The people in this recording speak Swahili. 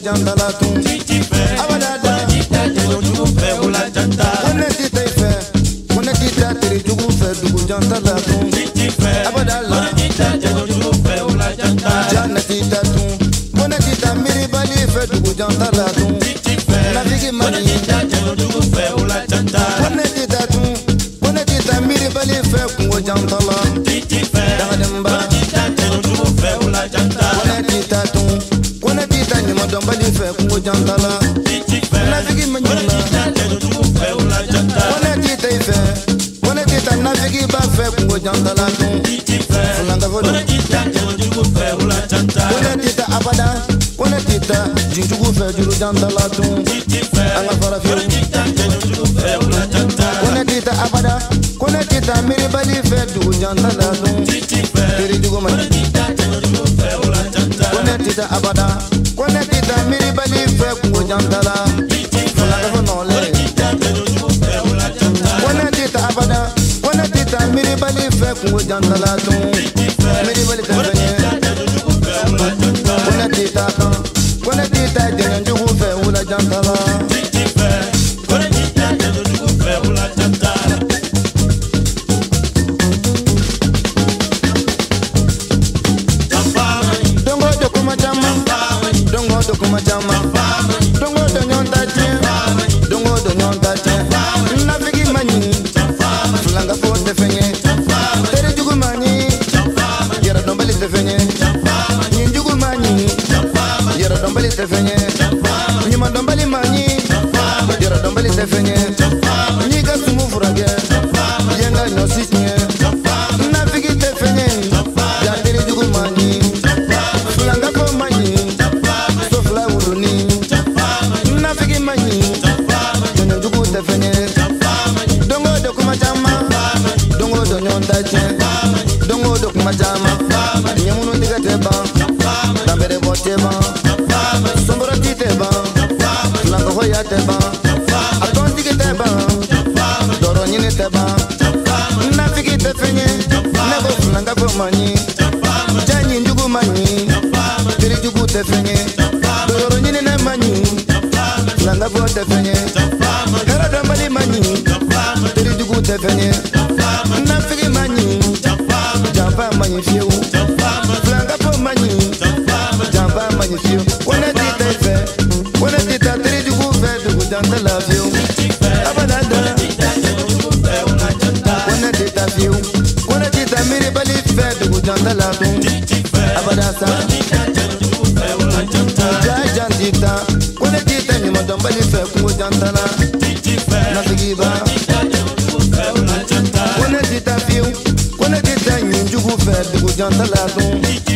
jantala tun. Abadada jugu fɛ wula janta. Kone tita ife, kone tita teri jugu fɛ dugu jantala tun. Abadala jugu fɛ wula janta. Jana tita tun, kone tita miri bali fɛ dugu jantala tun. Nafigi mani jugu fɛ wula janta. Kone tita tun, kone tita miri bali fɛ kungo jantala. Dagademba jugu fɛ wula janta. Kone tita tun, kone tita nyima dɔnbali fɛ kungo jantala. Nafigi mani jugu fɛ wula janta. Kone tita ife, kone tita nafigi ba fɛ kungo jantala tun. Fulanga folo jugu fɛ wula janta. Kone tita abada, kone tita jugu fɛ juru jantala tun. Anga fara fiu jugu fɛ wula janta. Kone tita abada, kone tita miri bali fɛ dugu jantala tun. Teri jugu mani kone tita abada, kone tita miri bali fɛ kungo jantala. Fulanga fo nɔle kone tita abada, kone tita miri bali fɛ kungo jantala tun. Miri bali tɛ fɛn ye. Kone tita kan, kone tita jɛngɛ jugu fɛ wula jantala. Dongo do kuma jama, dongo do kuma jama, dongo do nyonta je, dongo do nyonta je. Nafigi mani, fulanga fo te fenye, tere jugu mani, yara dombali te fenye, nyin jugu mani, yara dombali te fenye, nyima dombali mani, yara dombali te fenye, nyiga sumu furage, yenga nosisnye, nafigi te fenye, ya tere jugu mani. Fulanga fo mani, so fula wuluni. Nafigi mani, jonyo jugu te fenye. Dongo do kuma jama, dongo do nyonta je. Dongo do kuma jama, nyamunu diga te ban, dambere bo te ban, somboro ti te ban, fulanga hoya te ban, akon tigi te ban, doro nyini te ban. Nafigi te fenye, nebo fulanga fo mani, janyi jugu mani. Teri jugu te fenye, doro nyini ne mani, fulanga fo te fenye. Kara dombali mani, teri jugu te fenye. Nafigi mani, jampa mani fiu. Fulanga fo mani, jampa mani fiu. Kone tita ife, kone tita teri jugu fe dugu jantala fiu. Abadada kone tita fiu, kone tita miri bali fe dugu jantala tun. Abadasa Jajan tita, kone tita nyima dombali fe kungo jantala. Nafigi ba kone tita fiu, kone tita nyin jugu fe dugu jantala tun.